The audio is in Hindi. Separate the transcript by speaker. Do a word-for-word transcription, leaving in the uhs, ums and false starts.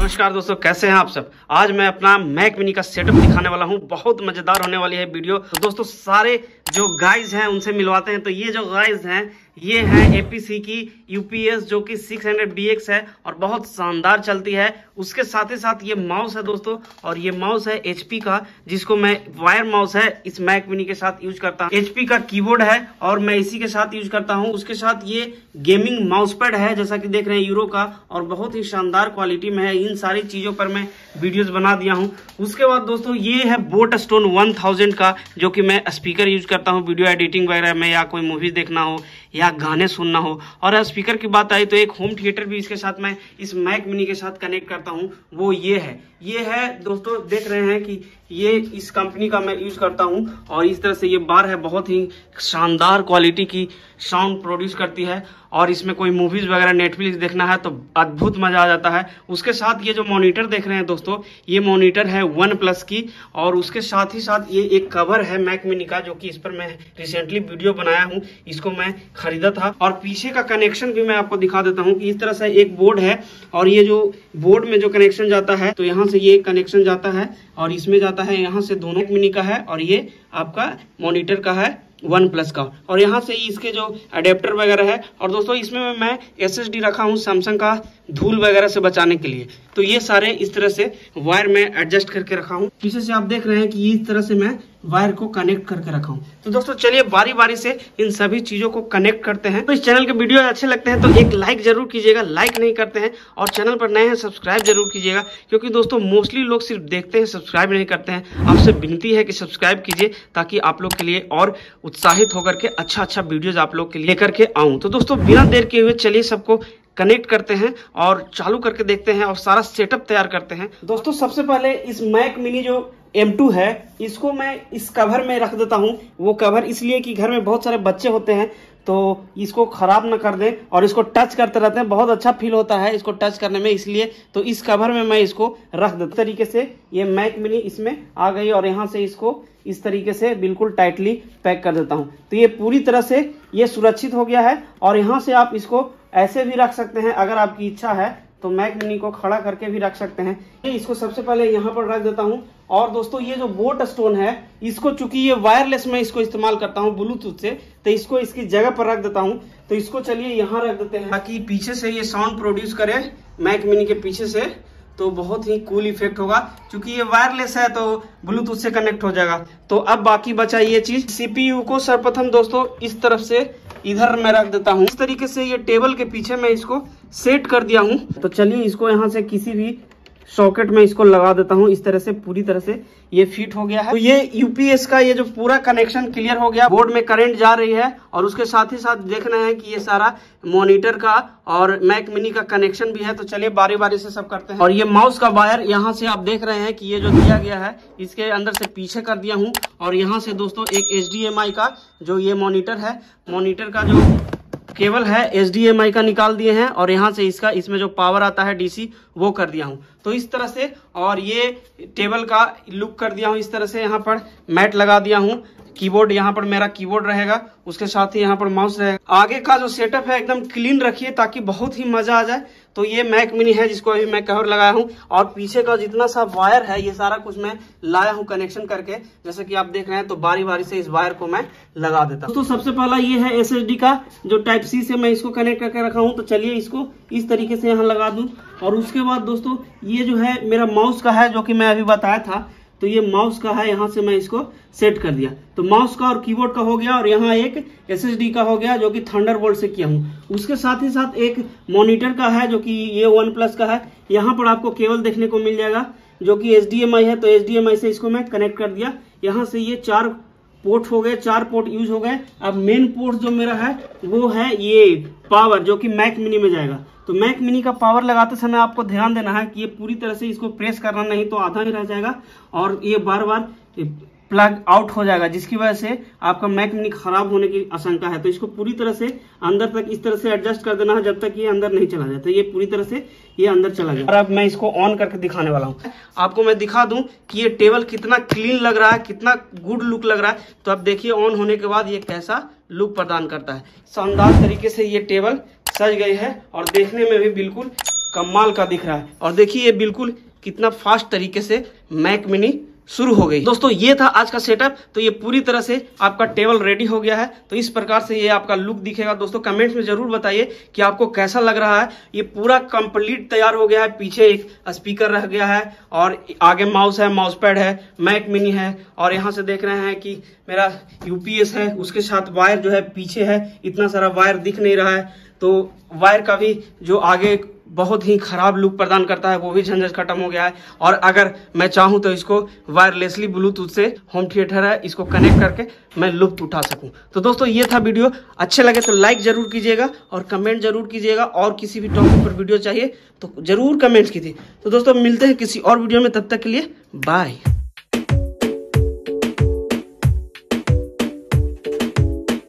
Speaker 1: नमस्कार दोस्तों, कैसे हैं आप सब। आज मैं अपना मैक मिनी का सेटअप दिखाने वाला हूं। बहुत मजेदार होने वाली है वीडियो। तो दोस्तों सारे जो गाइज हैं उनसे मिलवाते हैं। तो ये जो गाइज हैं ये है एपीसी की यूपीएस जो कि सिक्स हंड्रेड डी एक्स है और बहुत शानदार चलती है। उसके साथ ही साथ ये माउस है दोस्तों, और ये माउस है एचपी का, जिसको मैं वायर माउस है इस मैक मिनी के साथ यूज करता हूँ। एचपी का कीबोर्ड है और मैं इसी के साथ यूज करता हूँ। उसके साथ ये गेमिंग माउस पैड है जैसा कि देख रहे हैं यूरो का, और बहुत ही शानदार क्वालिटी में है। इन सारी चीजों पर मैं वीडियोस बना दिया हूँ। उसके बाद दोस्तों ये है बोट स्टोन वन थाउजेंड का, जो कि मैं स्पीकर यूज करता हूँ वीडियो एडिटिंग वगैरह में, या कोई मूवी देखना हो या गाने सुनना हो। और स्पीकर की बात आई तो एक होम थिएटर भी इसके साथ मैं इस मैक मिनी के साथ कनेक्ट करता हूँ, वो ये है। ये है दोस्तों, देख रहे हैं कि ये इस कंपनी का मैं यूज करता हूँ, और इस तरह से ये बार है, बहुत ही शानदार क्वालिटी की साउंड प्रोड्यूस करती है। और इसमें कोई मूवीज वगैरह नेटफ्लिक्स देखना है तो अद्भुत मजा आ जाता है। उसके साथ ये जो मॉनिटर देख रहे हैं दोस्तों, ये मॉनिटर है वन प्लस की, और उसके साथ ही साथ ये एक कवर है मैक मिनी का, जो कि इस पर मैं रिसेंटली वीडियो बनाया हूँ। इसको मैं खरीदा था। और पीछे का कनेक्शन भी मैं आपको दिखा देता हूँ कि इस तरह से एक बोर्ड है, और ये जो बोर्ड में जो कनेक्शन जाता है तो यहाँ से ये कनेक्शन जाता है और इसमें जाता है, यहाँ से दोनों मिनी का है, और ये आपका मॉनिटर का है वन प्लस का, और यहाँ से इसके जो अडेप्टर वगैरह है। और दोस्तों इसमें मैं एसएसडी रखा हूँ सैमसंग का, धूल वगैरह से बचाने के लिए। तो ये सारे इस तरह से वायर में एडजस्ट करके रखा हूँ। पीछे से आप देख रहे हैं कि इस तरह से मैं वायर को कनेक्ट करके रखा हूँ। तो दोस्तों चलिए बारी बारी से इन सभी चीजों को कनेक्ट करते हैं। तो इस चैनल के वीडियो अच्छे लगते हैं तो एक लाइक जरूर कीजिएगा, लाइक नहीं करते हैं, और चैनल पर नए हैं सब्सक्राइब जरूर कीजिएगा, क्योंकि दोस्तों मोस्टली लोग सिर्फ देखते हैं, सब्सक्राइब नहीं करते हैं। आपसे विनती है कि सब्सक्राइब कीजिए, ताकि आप लोग के लिए और उत्साहित होकर के अच्छा अच्छा वीडियोज आप लोग के लिए लेकर के आऊं। तो दोस्तों बिना देर किए हुए चलिए सबको कनेक्ट करते हैं और चालू करके देखते हैं और सारा सेटअप तैयार करते हैं। दोस्तों सबसे पहले इस मैक मिनी जो एम टू है, इसको मैं इस कवर में रख देता हूं। वो कवर इसलिए कि घर में बहुत सारे बच्चे होते हैं तो इसको खराब ना कर दें, और इसको टच करते रहते हैं, बहुत अच्छा फील होता है इसको टच करने में, इसलिए तो इस कवर में मैं इसको रख देता हूं। इस तरीके से ये मैक मिनी इसमें आ गई, और यहाँ से इसको इस तरीके से बिल्कुल टाइटली पैक कर देता हूं। तो ये पूरी तरह से ये सुरक्षित हो गया है। और यहाँ से आप इसको ऐसे भी रख सकते हैं, अगर आपकी इच्छा है तो मैक मिनी को खड़ा करके भी रख सकते हैं। इसको सबसे पहले यहाँ पर रख देता हूँ। और दोस्तों ये जो बोट स्टोन है, इसको चूंकि ये वायरलेस में इसको इस्तेमाल करता हूँ ब्लूटूथ से, तो इसको इसकी जगह पर रख देता हूँ। तो इसको चलिए यहाँ रख देते हैं, ताकि पीछे से ये साउंड प्रोड्यूस करे मैक मिनी के पीछे से, तो बहुत ही कूल इफेक्ट होगा। क्योंकि ये वायरलेस है तो ब्लूटूथ से कनेक्ट हो जाएगा। तो अब बाकी बचा ये चीज, सीपीयू को सर्वप्रथम दोस्तों इस तरफ से इधर मैं रख देता हूँ। इस तरीके से ये टेबल के पीछे मैं इसको सेट कर दिया हूँ। तो चलिए इसको यहाँ से किसी भी सॉकेट में इसको लगा देता हूँ। इस तरह से पूरी तरह से ये फिट हो गया है। तो ये यूपीएस का ये जो पूरा कनेक्शन क्लियर हो गया, बोर्ड में करंट जा रही है, और उसके साथ ही साथ देखना है कि ये सारा मॉनिटर का और मैक मिनी का कनेक्शन भी है। तो चलिए बारी बारी से सब करते हैं। और ये माउस का वायर यहाँ से आप देख रहे हैं कि ये जो दिया गया है, इसके अंदर से पीछे कर दिया हूँ। और यहाँ से दोस्तों एक एच डी एम आई का जो ये मॉनिटर है, मॉनिटर का जो केबल है एच डी एम आई का निकाल दिए हैं, और यहाँ से इसका इसमें जो पावर आता है डीसी वो कर दिया हूँ। तो इस तरह से, और ये टेबल का लुक कर दिया हूँ इस तरह से। यहाँ पर मैट लगा दिया हूँ, कीबोर्ड यहाँ पर मेरा कीबोर्ड रहेगा, उसके साथ ही यहाँ पर माउस रहेगा। आगे का जो सेटअप है एकदम क्लीन रखिए ताकि बहुत ही मजा आ जाए। तो ये मैक मिनी है जिसको अभी मैं कवर लगाया हूँ, और पीछे का जितना सा वायर है ये सारा कुछ मैं लाया हूँ कनेक्शन करके, जैसे कि आप देख रहे हैं। तो बारी बारी से इस वायर को मैं लगा देता हूँ। तो सबसे पहला ये है एसएसडी का जो टाइप सी से मैं इसको कनेक्ट करके रखा हूँ। तो चलिए इसको इस तरीके से यहाँ लगा दूं। और उसके बाद दोस्तों ये जो है मेरा माउस का है, जो कि मैं अभी बताया था। तो ये माउस का है, यहाँ से मैं इसको सेट कर दिया। तो माउस का और कीबोर्ड का हो गया, और यहाँ एक एसएसडी का हो गया जो कि थंडरबोल्ट से किया हूँ। उसके साथ ही साथ एक मॉनिटर का है जो कि ये वन प्लस का है। यहाँ पर आपको केबल देखने को मिल जाएगा जो कि एच डी एम आई है। तो एच डी एम आई से इसको मैं कनेक्ट कर दिया। यहाँ से ये चार पोर्ट हो गए, चार पोर्ट यूज हो गए। अब मेन पोर्ट जो मेरा है वो है ये पावर, जो कि मैक मिनी में जाएगा। तो मैक मिनी का पावर लगाते समय आपको ध्यान देना है कि ये पूरी तरह से इसको प्रेस करना, नहीं तो आधा ही रह जाएगा और ये बार बार प्लग आउट हो जाएगा, जिसकी वजह से आपका मैक मिनी खराब होने की आशंका है। तो इसको पूरी तरह से अंदर तक इस तरह से एडजस्ट कर देना है जब तक ये अंदर नहीं चला जाए। तो ये पूरी तरह से ये अंदर चला गया। और अब मैं इसको ऑन करके दिखाने वाला हूँ। आपको मैं दिखा दूं कि ये टेबल कितना क्लीन लग रहा है, कितना गुड लुक लग रहा है। तो अब देखिए ऑन होने के बाद ये कैसा लुक प्रदान करता है। शानदार तरीके से ये टेबल सज गई है और देखने में भी बिल्कुल कमाल का दिख रहा है। और देखिए ये बिल्कुल कितना फास्ट तरीके से मैक मिनी शुरू हो गई। दोस्तों ये था आज का सेटअप। तो ये पूरी तरह से आपका टेबल रेडी हो गया है। तो इस प्रकार से ये आपका लुक दिखेगा। दोस्तों कमेंट्स में जरूर बताइए कि आपको कैसा लग रहा है। ये पूरा कंप्लीट तैयार हो गया है। पीछे एक स्पीकर रह गया है और आगे माउस है, माउस पैड है, मैक मिनी है। और यहाँ से देख रहे हैं कि मेरा यूपीएस है, उसके साथ वायर जो है पीछे है। इतना सारा वायर दिख नहीं रहा है, तो वायर का भी जो आगे बहुत ही खराब लुक प्रदान करता है वो भी झंझट खत्म हो गया है। और अगर मैं चाहूँ तो इसको वायरलेसली ब्लूटूथ से होम थिएटर है, इसको कनेक्ट करके मैं लुत्फ उठा सकूं। तो दोस्तों ये था वीडियो। अच्छे लगे तो लाइक जरूर कीजिएगा और कमेंट जरूर कीजिएगा। और किसी भी टॉपिक पर वीडियो चाहिए तो जरूर कमेंट्स कीजिए। तो दोस्तों मिलते हैं किसी और वीडियो में, तब तक के लिए बाय।